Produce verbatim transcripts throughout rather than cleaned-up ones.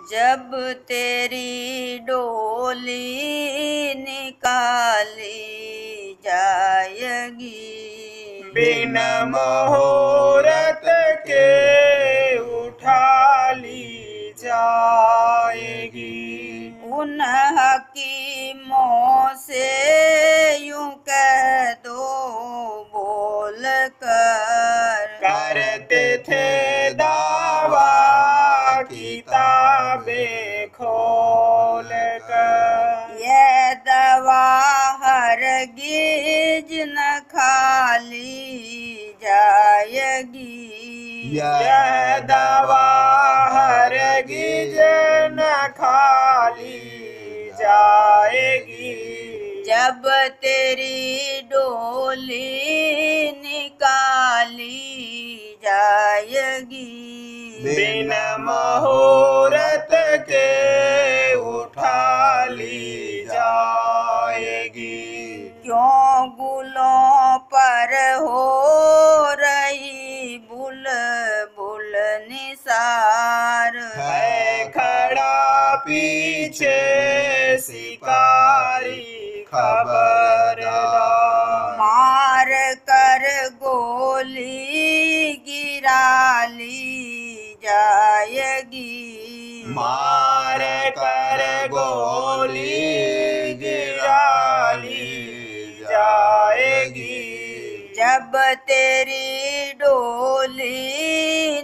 जब तेरी डोली निकाली जाएगी, बिन मुहूर्त के उठा ली जाएगी। उन हकीमों से यूं कह दो बोल कर, करते थे दावा किताबें खोल कर, ये दवा हरगिज न खाली जाएगी, यह दवा हरगिज न खाली जाएगी। जब तेरी डोली निकाली जाएगी, बिन मुहूर्त के उठा ली जाएगी। क्यों गुलों पर हो रही बुल बुल निसार, है खड़ा पीछे शिकारी खबरदार, मार कर गोली गिरा ली जाएगी, मार कर गोली गिरा ली जाएगी। जब तेरी डोली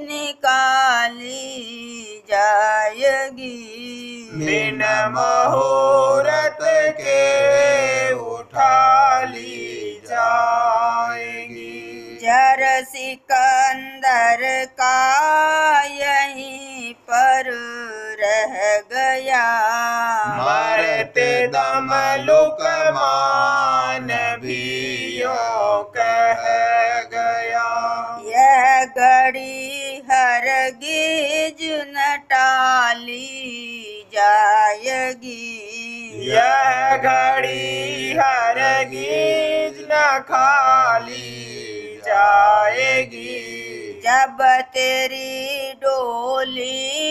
निकाली जाएगी, बिन मुहूर्त के उठा ली जाएगी। जर सिकंदर का यहीं पर रह गया, मरते दम लुकमान भी यूं कह गया, यह घड़ी हरगिज न टाली जाएगी, यह घड़ी हरगिज न खाली जाएगी। जब तेरी डोली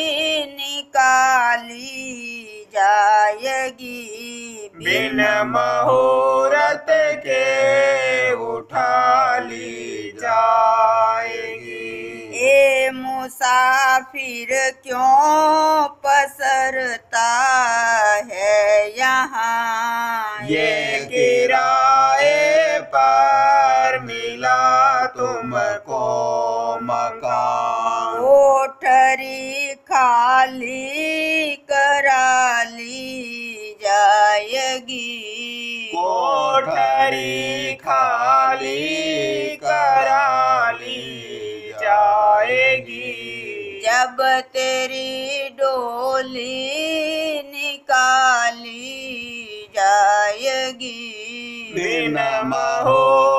निकाली जाएगी, बिन मुहूर्त के उठा ली जाएगी। ए मुसाफिर क्यों पसरता है यहाँ, ये किराए पर मिला तुमको मकान, कोठरी खाली करा ली जाएगी, कोठरी खाली करा ली जाएगी। जब तेरी डोली निकाली जाएगी, बिन मुहूर्त